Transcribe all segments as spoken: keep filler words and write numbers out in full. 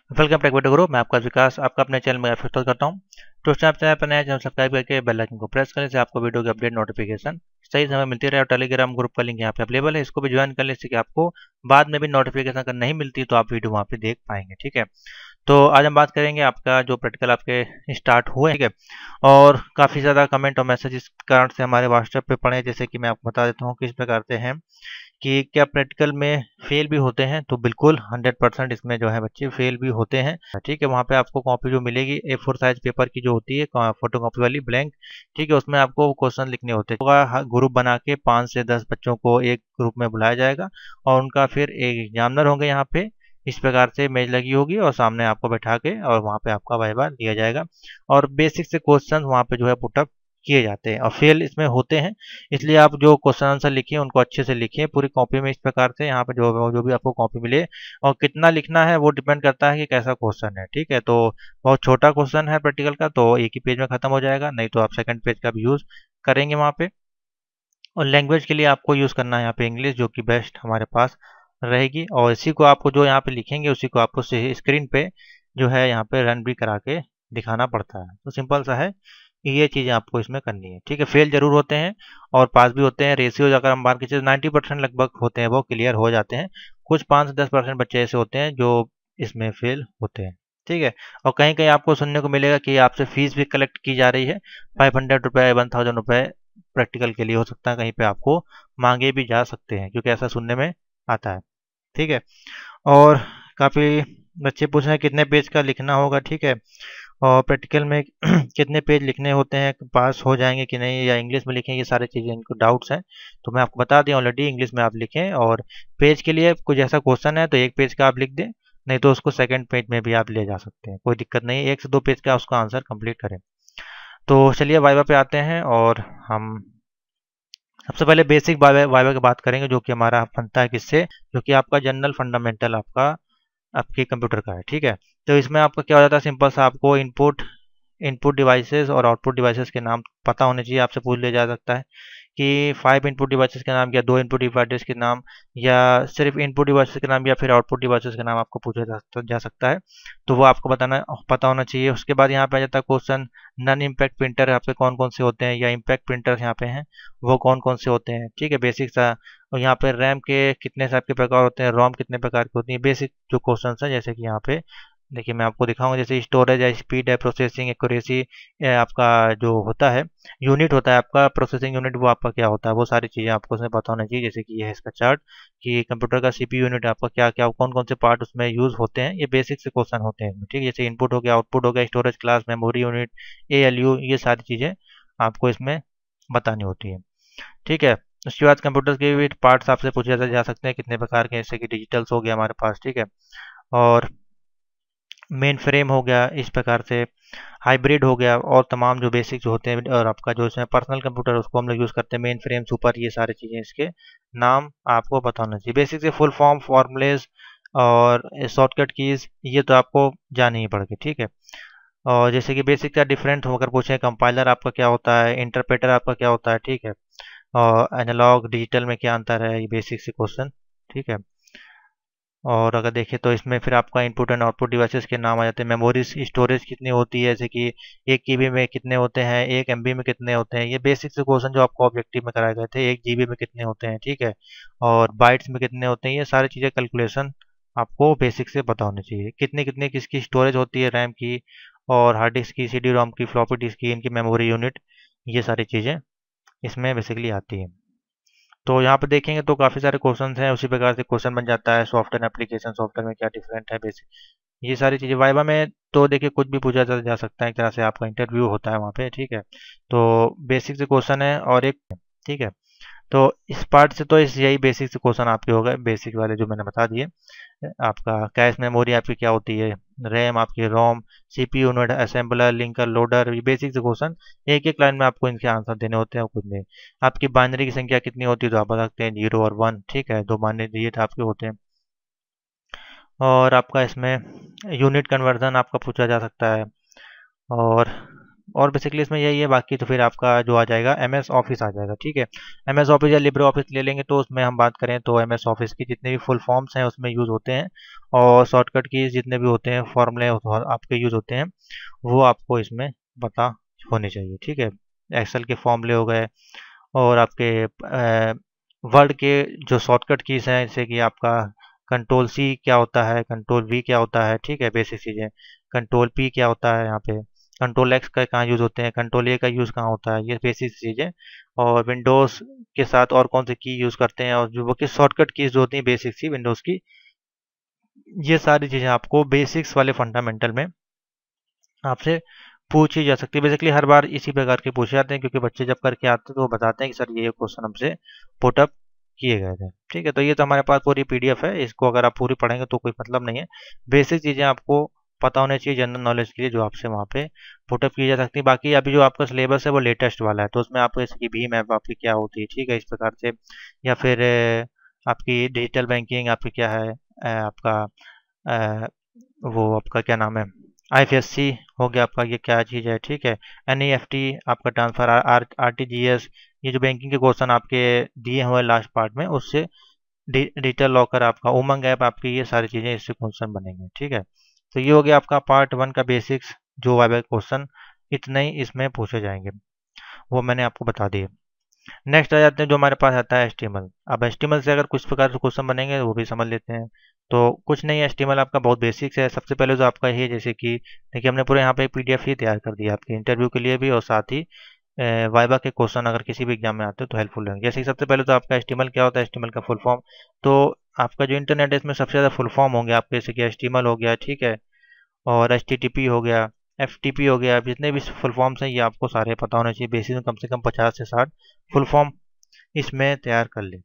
Welcome techvideoguru, मैं आपका विकास आपका अपने चैनल में स्वागत करता हूं। तो आप चैनल पर नया चैनल सब्सक्राइब करके बेल आइकन को प्रेस करें, से आपको वीडियो की अपडेट नोटिफिकेशन सही समय मिलती रहे। और टेलीग्राम ग्रुप का लिंक यहाँ पे अवेलेबल है, इसको भी ज्वाइन कर लें, इससे कि आपको बाद में भी नोटिफिकेशन अगर नहीं मिलती तो आप वीडियो वहाँ पे देख पाएंगे। ठीक है, तो आज हम बात करेंगे आपका जो प्रैक्टिकल आपके स्टार्ट हुए, ठीक है। और काफ़ी ज़्यादा कमेंट और मैसेज इस कारण से हमारे व्हाट्सएप पे पड़े, जैसे कि मैं आपको बता देता हूँ किस प्रकार से हैं कि क्या प्रैक्टिकल में फेल भी होते हैं। तो बिल्कुल हंड्रेड परसेंट इसमें जो है बच्चे फेल भी होते हैं। ठीक है, वहाँ पे आपको कॉपी जो मिलेगी ए फोर साइज पेपर की जो होती है, फोटो कॉपी वाली ब्लैंक, ठीक है, उसमें आपको क्वेश्चन लिखने होते हैं। ग्रुप बना के पाँच से दस बच्चों को एक ग्रुप में बुलाया जाएगा और उनका फिर एक एग्जामिनर होंगे यहाँ पे। इस प्रकार से मेज लगी होगी और सामने आपको बैठा के और वहाँ पे आपका वाइवा लिया जाएगा और बेसिक से क्वेश्चन वहाँ पे जो है पुटअप किए जाते हैं और फेल इसमें होते हैं। इसलिए आप जो क्वेश्चन आंसर लिखिए उनको अच्छे से लिखिए पूरी कॉपी में। इस प्रकार से यहाँ पे जो जो भी आपको कॉपी मिले और कितना लिखना है वो डिपेंड करता है कि कैसा क्वेश्चन है। ठीक है, तो बहुत छोटा क्वेश्चन है प्रैक्टिकल का तो एक ही पेज में खत्म हो जाएगा, नहीं तो आप सेकंड पेज का भी यूज करेंगे वहाँ पे। और लैंग्वेज के लिए आपको यूज करना है यहाँ पे इंग्लिश, जो कि बेस्ट हमारे पास रहेगी। और इसी को आपको जो यहाँ पे लिखेंगे उसी को आपको स्क्रीन पे जो है यहाँ पे रन भी करा के दिखाना पड़ता है। तो सिंपल सा है, ये चीज़ें आपको इसमें करनी है। ठीक है, फेल जरूर होते हैं और पास भी होते हैं। रेशियो अगर हम बात कीजिए नाइन्टी परसेंट लगभग होते हैं, वो क्लियर हो जाते हैं। कुछ पाँच से दस परसेंट बच्चे ऐसे होते हैं जो इसमें फेल होते हैं। ठीक है, और कहीं कहीं आपको सुनने को मिलेगा कि आपसे फीस भी कलेक्ट की जा रही है, फाइव हंड्रेड रुपये वन थाउजेंड रुपये प्रैक्टिकल के लिए। हो सकता है कहीं पे आपको मांगे भी जा सकते हैं, क्योंकि ऐसा सुनने में आता है। ठीक है, और काफ़ी बच्चे पूछ रहे हैं कितने पेज का लिखना होगा। ठीक है, और प्रैक्टिकल में कितने पेज लिखने होते हैं, पास हो जाएंगे कि नहीं, या इंग्लिश में लिखें, ये सारी चीज़ें इनको डाउट्स हैं। तो मैं आपको बता दें ऑलरेडी, इंग्लिश में आप लिखें और पेज के लिए कुछ ऐसा क्वेश्चन है तो एक पेज का आप लिख दें, नहीं तो उसको सेकंड पेज में भी आप ले जा सकते हैं, कोई दिक्कत नहीं है। एक से दो पेज का उसका आंसर कंप्लीट करें। तो चलिए वाइवा पे आते हैं और हम सबसे पहले बेसिक वाइवा वाइवा की बात करेंगे, जो कि हमारा बनता है किससे, जो कि आपका जनरल फंडामेंटल आपका आपके कंप्यूटर का है। ठीक है, तो इसमें आपका क्या हो जाता है, सिंपल सा आपको इनपुट इनपुट डिवाइसेस और आउटपुट डिवाइसेस के नाम पता होने चाहिए। आपसे पूछ लिया जा सकता है कि फाइव इनपुट डिवाइसेस के नाम, या दो इनपुट डिवाइसेस के नाम, या सिर्फ इनपुट डिवाइसेस के नाम, या फिर आउटपुट डिवाइसेस के नाम आपको पूछा जा, जा सकता है। तो वो आपको बताना पता होना चाहिए। उसके बाद यहाँ पे आ जाता है क्वेश्चन, नन इम्पैक्ट प्रिंटर आपके कौन कौन से होते हैं, या इम्पैक्ट प्रिंटर यहाँ पे हैं वो कौन कौन से होते हैं। ठीक है, बेसिक सा। और यहाँ पे रैम के कितने टाइप के प्रकार होते हैं, रोम कितने प्रकार की होती है, बेसिक जो क्वेश्चन है। जैसे कि यहाँ पे देखिए मैं आपको दिखाऊंगा, जैसे स्टोरेज है, स्पीड है, प्रोसेसिंग एक्यूरेसी, आपका जो होता है यूनिट होता है आपका प्रोसेसिंग यूनिट, वो आपका क्या होता है, वो सारी चीज़ें आपको उसमें पता होना चाहिए। जैसे कि ये है इसका चार्ट कि कंप्यूटर का सीपीयू यूनिट आपका क्या क्या कौन कौन से पार्ट उसमें यूज होते हैं, ये बेसिक से क्वेश्चन होते हैं। ठीक है, जैसे इनपुट हो गया, आउटपुट हो गया, storage class, memory unit, A L U, ये सारी चीज़ें आपको इसमें बतानी होती है। ठीक है, उसके बाद कंप्यूटर के भी पार्ट्स आपसे पूछे जा सकते हैं कितने प्रकार के, जैसे कि डिजिटल्स हो गया हमारे पास। ठीक है, और मेन फ्रेम हो गया, इस प्रकार से हाइब्रिड हो गया, और तमाम जो बेसिक जो होते हैं। और आपका जो इसमें पर्सनल कंप्यूटर उसको हम लोग यूज़ करते हैं, मेन फ्रेम, सुपर, ये सारी चीज़ें इसके नाम आपको पता होना चाहिए। बेसिक से फुल फॉर्म, फॉर्मूलेज और शॉर्टकट कीज़, ये तो आपको जानी ही पड़ेगी। ठीक है, और जैसे कि बेसिक का डिफरेंट होकर पूछे, कंपाइलर आपका क्या होता है, इंटरप्रेटर आपका क्या होता है। ठीक है, और एनालॉग डिजिटल में क्या अंतर है, ये बेसिक से क्वेश्चन। ठीक है, और अगर देखें तो इसमें फिर आपका इनपुट एंड आउटपुट डिवाइसेस के नाम आ जाते हैं। मेमोरी स्टोरेज कितनी होती है, जैसे कि एक केबी में कितने होते हैं, एक एमबी में कितने होते हैं, ये बेसिक से क्वेश्चन जो आपको ऑब्जेक्टिव में कराए गए थे। एक जीबी में कितने होते हैं, ठीक है, और बाइट्स में कितने होते हैं, ये सारी चीज़ें कैलकुलेशन आपको बेसिक से पता होनी चाहिए। कितनी कितनी किसकी स्टोरेज होती है, रैम की और हार्ड डिस्क की, सी डी रोम की, फ्लॉपी डिस्क की, इनकी मेमोरी यूनिट, ये सारी चीज़ें इसमें बेसिकली आती हैं। तो यहाँ पे देखेंगे तो काफ़ी सारे क्वेश्चन हैं, उसी प्रकार से क्वेश्चन बन जाता है। सॉफ्टवेयर एप्लीकेशन, सॉफ्टवेयर में क्या डिफरेंट है, बेसिक ये सारी चीज़ें। वाइवा में तो देखिए कुछ भी पूछा जा, जा सकता है, एक तरह से आपका इंटरव्यू होता है वहाँ पे। ठीक है, तो बेसिक से क्वेश्चन है और एक, ठीक है, तो इस पार्ट से तो इस यही बेसिक से क्वेश्चन आपके हो गए, बेसिक वाले जो मैंने बता दिए। आपका कैश मेमोरी आपकी क्या होती है, रैम आपकी, ROM, CPU unit, assembler, linker, loader, ये बेसिक से क्वेश्चन एक एक लाइन में आपको इनके आंसर देने होते हैं, कुछ नहीं। आपकी बाइनरी की संख्या कितनी होती है, तो आप बता सकते हैं जीरो और वन। ठीक है, दो बाइनरी ये आपके होते हैं। और आपका इसमें यूनिट कन्वर्जन आपका पूछा जा सकता है, और और बेसिकली इसमें यही है, बाकी तो फिर आपका जो आ जाएगा एम एस ऑफिस आ जाएगा। ठीक है, एम एस ऑफिस या लिब्रे ऑफिस ले लेंगे तो उसमें हम बात करें तो एम एस ऑफिस की जितने भी फुल फॉर्म्स हैं उसमें यूज़ होते हैं, और शॉर्टकट की जितने भी होते हैं फॉर्मूले आपके यूज़ होते हैं वो आपको इसमें पता होने चाहिए। ठीक है, एक्सेल के फॉर्मूले हो गए, और आपके वर्ड के जो शॉर्टकट कीज हैं, जैसे कि आपका कंट्रोल सी क्या होता है, कंट्रोल वी क्या होता है, ठीक है, बेसिक चीज़ें। कंट्रोल पी क्या होता है, यहाँ पे कंट्रोल एक्स का कहाँ यूज़ होते हैं, कंट्रोल ए का यूज़ कहाँ होता है, ये बेसिक चीज़ें। और विंडोज़ के साथ और कौन से की यूज़ करते हैं, और जो वो की शॉर्टकट कीज जो होती हैं बेसिक सी विंडोज़ की, ये सारी चीज़ें आपको बेसिक्स वाले फंडामेंटल में आपसे पूछी जा सकती है। बेसिकली हर बार इसी प्रकार के पूछे जाते हैं, क्योंकि बच्चे जब करके आते हैं तो वो बताते हैं कि सर ये क्वेश्चन हमसे पुटअप किए गए थे। ठीक है, तो ये तो हमारे पास पूरी पीडीएफ है, इसको अगर आप पूरी पढ़ेंगे तो कोई मतलब नहीं है। बेसिक चीज़ें आपको पता होनी चाहिए जनरल नॉलेज के लिए, जो आपसे वहाँ पे पुटअप की जा सकती है। बाकी अभी जो आपका सिलेबस है वो लेटेस्ट वाला है, तो उसमें आपको इसकी भीम ऐप आपकी क्या होती है, ठीक है, इस प्रकार से, या फिर आपकी डिजिटल बैंकिंग आपकी क्या है, आपका वो आपका क्या नाम है, आई एफ एस सी हो गया आपका, ये क्या चीज़ है, ठीक है, एन ई एफ टी आपका transfer, R R T G S, ये जो बैंकिंग के क्वेश्चन आपके दिए हुए लास्ट पार्ट में, उससे डिजिटल लॉकर आपका, उमंग ऐप आपकी, ये सारी चीज़ें इससे क्वेश्चन बनेंगे। ठीक है, तो ये हो गया आपका पार्ट वन का बेसिक्स, जो वाइवा क्वेश्चन इतने ही इसमें पूछे जाएंगे, वो मैंने आपको बता दिए। नेक्स्ट आ जाते हैं जो हमारे पास आता है एस्टिमल। अब एस्टिमल से अगर कुछ प्रकार से क्वेश्चन बनेंगे वो भी समझ लेते हैं। तो कुछ नहीं है, एस्टिमल आपका बहुत बेसिक्स है। सबसे पहले तो आपका ये, जैसे कि देखिए हमने पूरे यहाँ पे एक पीडीएफ ही तैयार कर दिया आपके इंटरव्यू के लिए भी, और साथ ही वाइवा के क्वेश्चन अगर किसी भी एग्जाम में आते हैं तो हेल्पफुल रहेंगे। जैसे कि सबसे पहले तो आपका एस्टिमल क्या होता है, एस्टिमल का फुल फॉर्म, तो आपका जो इंटरनेट है इसमें सबसे ज़्यादा फुल फॉर्म होंगे आपके, जैसे कि एस्टिमल हो गया, ठीक है, और एच टी टी पी हो गया, एफ टी पी हो गया, जितने भी फुल फॉर्म्स हैं ये आपको सारे पता होने चाहिए। बेसिक में कम से कम पचास से साठ फुल फॉर्म इसमें तैयार कर ले।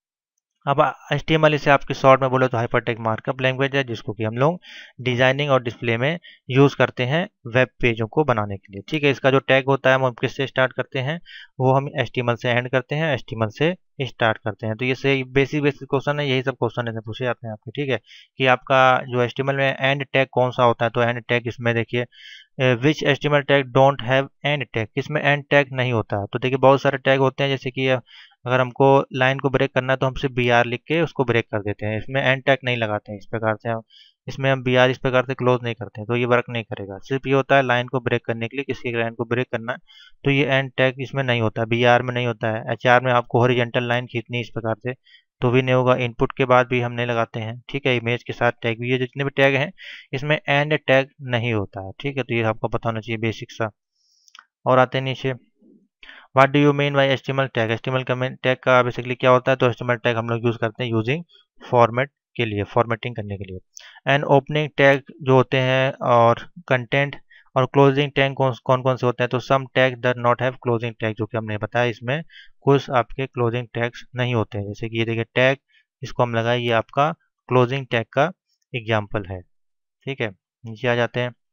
अब एच टी एम एल इसे आपके शॉर्ट में बोले तो हाइपरटेक्स्ट मार्कअप लैंग्वेज है, जिसको कि हम लोग डिजाइनिंग और डिस्प्ले में यूज़ करते हैं वेब पेजों को बनाने के लिए। ठीक है, इसका जो टैग होता है हम किससे स्टार्ट करते हैं, वो हम एच टी एम एल से एंड करते हैं, एच टी एम एल से स्टार्ट करते हैं। तो ये से बेसिक बेसिक क्वेश्चन है, यही सब क्वेश्चन इसमें पूछे जाते हैं आपके। ठीक है, कि आपका जो एच टी एम एल में एंड टैग कौन सा होता है, तो एंड टैग इसमें देखिए, which H T M L tag don't have end tag, किसमें एंड टैग नहीं होता है। तो देखिए बहुत सारे टैग होते हैं, जैसे कि अगर हमको लाइन को ब्रेक करना है तो हम सिर्फ बी आर लिख के उसको ब्रेक कर देते हैं, इसमें एंड टैग नहीं लगाते हैं इस प्रकार से हम, इसमें हम बी आर इस प्रकार से क्लोज नहीं करते हैं, तो ये वर्क नहीं करेगा। सिर्फ ये होता है लाइन को ब्रेक करने के लिए, किसी लाइन को ब्रेक करना है तो ये एंड टैग इसमें नहीं होता है, बी आर में नहीं होता है। एच आर में आपको हॉरिजॉन्टल लाइन खींचनी है इस प्रकार से, तो भी नहीं होगा। इनपुट के बाद भी हम नहीं लगाते हैं। ठीक है, इमेज के साथ टैग भी, ये जितने भी टैग हैं इसमें एंड टैग नहीं होता है। ठीक है, तो ये आपको पता होना चाहिए बेसिक सा। और आते हैं नीचे, what do you mean by HTML tag, HTML का टैग का बेसिकली क्या होता है, तो एचटीएमएल टैग हम लोग यूज करते हैं यूजिंग फॉर्मेट के लिए, फॉर्मेटिंग करने के लिए। एंड ओपनिंग टैग जो होते हैं, और कंटेंट और क्लोजिंग टैग कौन कौन कौन से होते हैं, तो some tag do not have closing tag, जो कि हमने बताया इसमें कुछ आपके क्लोजिंग टैग्स नहीं होते हैं। जैसे कि ये देखिए टैग, इसको हम लगाए, ये आपका क्लोजिंग टैग का एग्जाम्पल है। ठीक है, नीचे आ जाते हैं।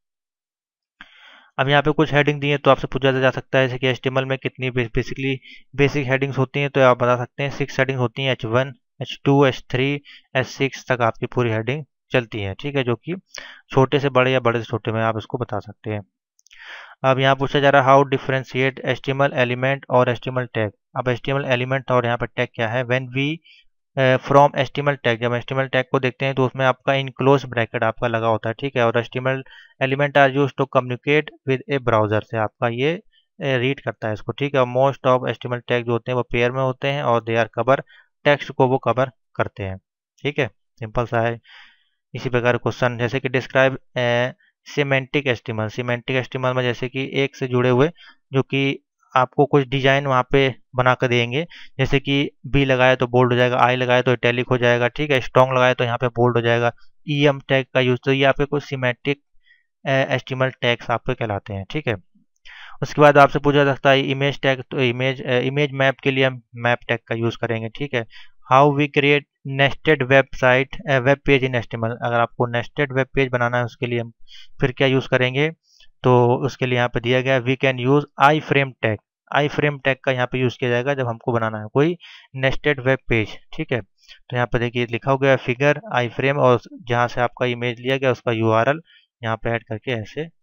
अब यहाँ पे कुछ हेडिंग दी है तो आपसे पूछा जा सकता है जैसे कि एचटीएमएल में कितनी बेसिकली बेसिक हेडिंग्स होती हैं, तो आप बता सकते हैं सिक्स हेडिंग होती हैं, H one, H two, H three, H six तक आपकी पूरी हेडिंग चलती है। ठीक है, जो कि छोटे से बड़े या बड़े से छोटे में आप इसको बता सकते हैं। अब यहाँ पूछा जा रहा है हाउ डिफ्रेंशिएट एचटीएमएल एलिमेंट और एचटीएमएल टैग। अब एचटीएमएल एलिमेंट और यहाँ पर टैग क्या है, when we from HTML tag, जब एचटीएमएल टैग को देखते हैं तो उसमें आपका इनक्लोज ब्रैकेट आपका लगा होता है। ठीक है, और HTML element are used to communicate with a browser, से आपका ये रीड करता है इसको। ठीक है, मोस्ट ऑफ एचटीएमएल टैग जो होते हैं वो पेयर में होते हैं, और दे आर कवर टेक्स्ट को वो कवर करते हैं। ठीक है, सिंपल सा है। इसी प्रकार क्वेश्चन जैसे कि describe semantic HTML, semantic HTML में जैसे कि एक से जुड़े हुए जो कि आपको कुछ डिजाइन वहाँ पे बना कर देंगे, जैसे कि बी लगाया तो बोल्ड हो जाएगा, आई लगाया तो इटैलिक हो जाएगा। ठीक है, स्ट्रॉन्ग लगाया तो यहाँ पे बोल्ड हो जाएगा, ई एम टैग का यूज, तो ये आपके कुछ सिमेंटिक एस्टिमल टैग्स आपके कहलाते हैं। ठीक है, उसके बाद आपसे पूछा जा सकता है इमेज टैग, तो इमेज इमेज मैप के लिए हम मैप टैग का यूज करेंगे। ठीक है, how we create nested website web page in HTML, अगर आपको नेस्टेड वेब पेज बनाना है उसके लिए हम फिर क्या यूज करेंगे, तो उसके लिए यहाँ पे दिया गया we can use iframe tag, iframe tag का यहाँ पे यूज किया जाएगा जब हमको बनाना है कोई नेस्टेड वेब पेज। ठीक है, तो यहाँ पे देखिए लिखा हो गया फिगर आई फ्रेम, और जहाँ से आपका इमेज लिया गया उसका यूआरएल यहाँ पे ऐड करके ऐसे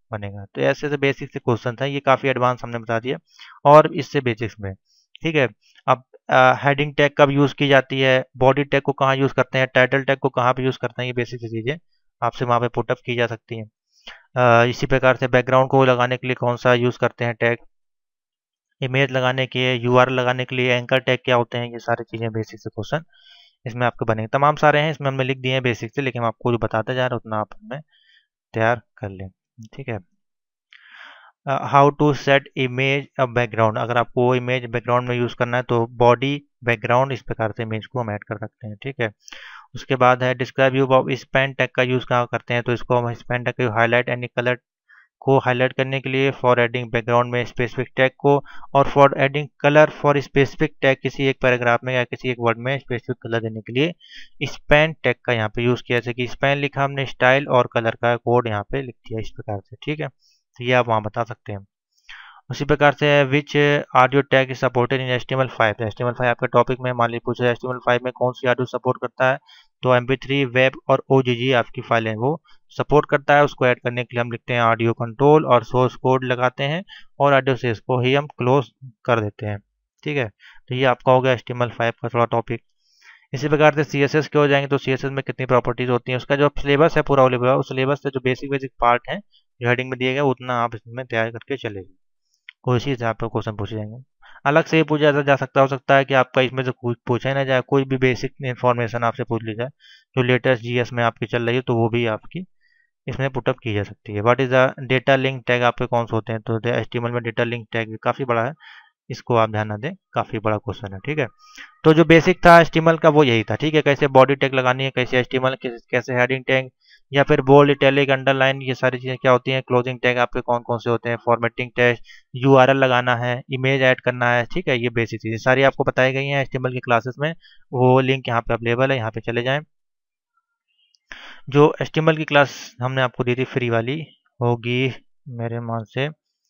बनेगा। तो ऐसे ऐसे बेसिक से क्वेश्चन हैं, ये काफ़ी एडवांस हमने बता दिया और इससे बेसिक्स में। ठीक है, अब हेडिंग टैग कब यूज़ की जाती है, बॉडी टैग को कहाँ यूज़ करते हैं, टाइटल टैग को कहाँ पे यूज़ करते हैं, ये बेसिक सी चीज़ें आपसे वहाँ पे पुटअप की जा सकती हैं। अ, इसी प्रकार से बैकग्राउंड को लगाने के लिए कौन सा यूज़ करते हैं टैग, इमेज लगाने के लिए, यूआरएल लगाने के लिए एंकर टैग क्या होते हैं, ये सारी चीज़ें बेसिक से क्वेश्चन इसमें आपके बनेंगे। तमाम सारे हैं, इसमें हमने लिख दिए हैं बेसिक से, लेकिन हम आपको जो बताते जा रहे हैं उतना आप हमें तैयार कर लें। ठीक है, how to set image a background, अगर आपको इमेज बैकग्राउंड में यूज़ करना है तो बॉडी बैकग्राउंड इस प्रकार से इमेज को हम ऐड कर सकते हैं। ठीक है, उसके बाद है describe use of span tag का यूज़ कहाँ करते हैं, तो इसको हम स्पैन टैग को हाईलाइट एनी कलर को हाईलाइट करने के लिए, फॉर एडिंग बैकग्राउंड में स्पेसिफिक टैग को, और for adding colour for specific tag, किसी एक पैराग्राफ में या किसी एक वर्ड में स्पेसिफिक कलर देने के लिए स्पैन टैग का यहाँ पे यूज़ किया। जैसे कि स्पैन लिखा हमने, स्टाइल और कलर का कोड यहाँ पे लिख दिया इस प्रकार से। ठीक है, तो ये आप वहाँ बता सकते हैं। उसी प्रकार से which audio tag is supported in H T M L five, H T M L five आपके टॉपिक में मान लीजिए पूछा H T M L five में कौन सी ऑडियो सपोर्ट करता है, तो एम पी थ्री, वेब और ओ जी जी आपकी फाइलें वो सपोर्ट करता है। उसको ऐड करने के लिए हम लिखते हैं ऑडियो कंट्रोल और सोर्स कोड लगाते हैं और ऑडियो से इसको ही हम क्लोज कर देते हैं। ठीक है, तो ये आपका हो गया H T M L five का थोड़ा टॉपिक। इसी प्रकार से सी एस एस के हो जाएंगे, तो सी एस एस में कितनी प्रॉपर्टीज होती हैं, उसका जो सिलेबस है पूरा अवेलेबल है, उस सिलेबस से जो बेसिक बेसिक पार्ट है जो हेडिंग में दिए गए उतना आप इसमें तैयार करके चलेंगे, कोशिश से आपको क्वेश्चन पूछे जाएंगे। अलग से ही पूछा जा सकता हो सकता है कि आपका इसमें से कुछ पूछा ही ना जाए, कोई भी बेसिक इन्फॉर्मेशन आपसे पूछ ली जाए जो लेटेस्ट जी एस में आपकी चल रही है, तो वो भी आपकी इसमें पुटअप की जा सकती है। What is the data link tag आपके कौन से होते हैं, तो एच टी एम एल में डेटा लिंक टैग भी काफ़ी बड़ा है, इसको आप ध्यान ना दें, काफ़ी बड़ा क्वेश्चन है। ठीक है, तो जो बेसिक था एच टी एम एल का वो यही था। ठीक है, कैसे बॉडी टैग लगानी है, कैसे एच टी एम एल, कैसे हेडिंग टैग या फिर बोल्ड, इटैलिक, अंडरलाइन, ये सारी चीज़ें क्या होती हैं, क्लोजिंग टैग आपके कौन कौन से होते हैं, formatting tag, U R L लगाना है, इमेज ऐड करना है। ठीक है, ये बेसिक चीज़ें सारी आपको बताई गई हैं एच टी एम एल की क्लासेस में, वो लिंक यहाँ पे अवेलेबल है, यहाँ पे चले जाएँ। जो एच टी एम एल की क्लास हमने आपको दी थी फ्री वाली होगी मेरे मान से,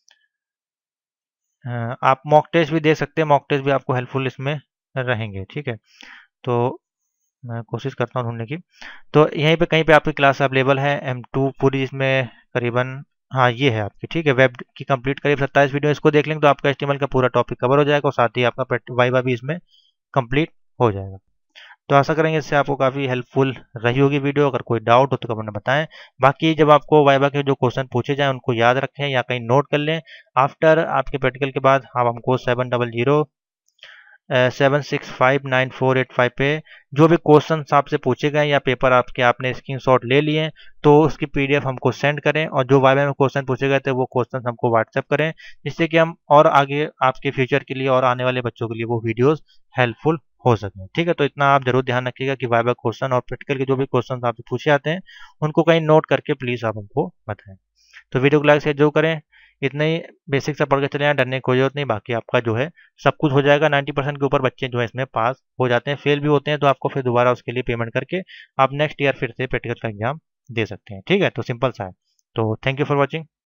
आप मॉक टेस्ट भी दे सकते हैं, मॉक टेस्ट भी आपको हेल्पफुल इसमें रहेंगे। ठीक है, तो मैं कोशिश करता हूँ ढूंढने की, तो यहीं पे कहीं पे आपकी क्लास अवेलेबल है एम टू पूरी, इसमें करीबन, हाँ ये है आपकी। ठीक है, वेब की कंप्लीट करीब सत्ताईस वीडियो, इसको देख लेंगे तो आपका एच टी एम एल का पूरा टॉपिक कवर हो जाएगा और साथ ही आपका वाइवा भी इसमें कंप्लीट हो जाएगा। तो आशा करेंगे इससे आपको काफ़ी हेल्पफुल रही होगी वीडियो। अगर कोई डाउट हो तो कमेंट में बताएं। बाकी जब आपको वाइवा के जो क्वेश्चन पूछे जाएं उनको याद रखें या कहीं नोट कर लें। आफ्टर आपके प्रैक्टिकल के बाद आप हमको seven double zero seven six five nine four eight five पे जो भी क्वेश्चन आपसे पूछे गए या पेपर आपके आपने स्क्रीनशॉट ले लिए तो उसकी पीडीएफ हमको सेंड करें, और जो वाइवा में क्वेश्चन पूछे गए थे वो क्वेश्चन हमको व्हाट्सएप करें, जिससे कि हम और आगे आपके फ्यूचर के लिए और आने वाले बच्चों के लिए वो वीडियोस हेल्पफुल हो सकें। ठीक है, तो इतना आप जरूर ध्यान रखिएगा कि वाइवा क्वेश्चन और प्रैक्टिकल के जो भी क्वेश्चन आपसे पूछे आते हैं उनको कहीं नोट करके प्लीज आप हमको बताएं। तो वीडियो को लाइक शेयर जो करें, इतना ही बेसिक सा पढ़ के चले जाएं, डरने की कोई जरूरत नहीं। बाकी आपका जो है सब कुछ हो जाएगा। नाइन्टी परसेंट के ऊपर बच्चे जो है इसमें पास हो जाते हैं, फेल भी होते हैं तो आपको फिर दोबारा उसके लिए पेमेंट करके आप नेक्स्ट ईयर फिर से प्रैक्टिकल का एग्जाम दे सकते हैं। ठीक है, तो सिंपल सा है। तो थैंक यू फॉर वॉचिंग।